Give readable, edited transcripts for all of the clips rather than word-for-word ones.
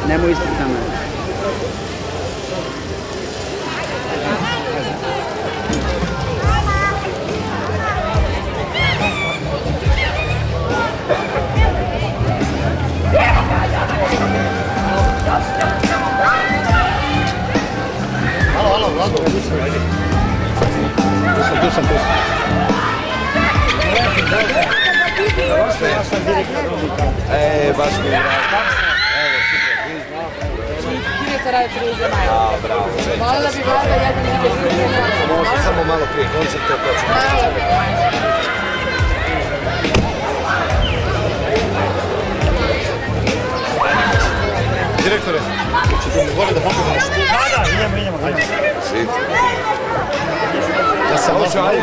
Nemoj ispred kamere. Halo, Vlado, tu sam, ajde. Tu sam. Ja sam direktor Rodnika. Baš mi je rado. Evo, super. Direktor radi televizije Majdanpek. A, bravo. Volila bi Vlada jedan intervju. Možda samo malo prije koncerta, to ću Direktore, ćete mi voliti da pomogu nešto? Da, idemo, hajde. Svi? Ja sam došao, ajde.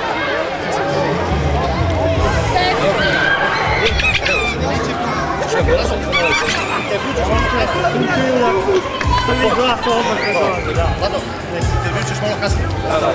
Prvi glas to odmah ne dolazi, da. Vlado, intervju ćeš malo kasnije. Da.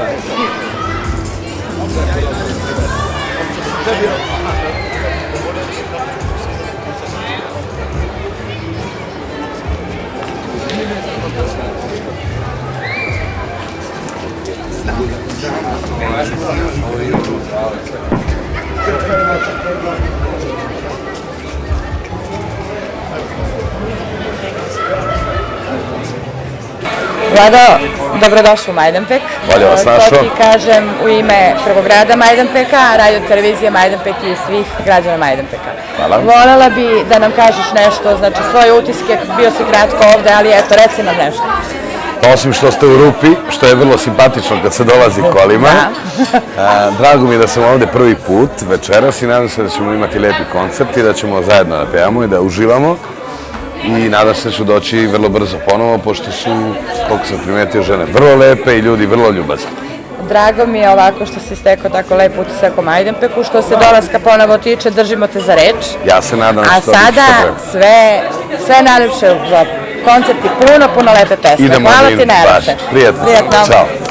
Vlado, dobrodošli u Majdanpek. Bolje vas našao. To ti kažem u ime prvog grada Majdanpeka, radio televizije Majdanpek i svih građana Majdanpeka. Hvala. Voljela bi da nam kažeš nešto, znači svoje utiske, bio si kratko ovde, ali eto, reci nam nešto. Osim što ste u rupi, što je vrlo simpatično kad se dolazi kolima. Drago mi je da sam ovde prvi put večeras i nadam se da ćemo imati lepi koncert i da ćemo zajedno da pevamo i da uživamo. I nadam se da ću doći vrlo brzo ponovo, pošto su, koliko sam primetio, žene vrlo lepe i ljudi vrlo ljubazni. Drago mi je ovako što si stekao tako lep utisak o Majdanpeku, što se dolaska ponovo tiče, držimo te za reč. Ja se nadam što A sada sve najlepše za koncert i puno lepe pesme. Idemo Hvala da ti najlepše. Prijetno. Ćao.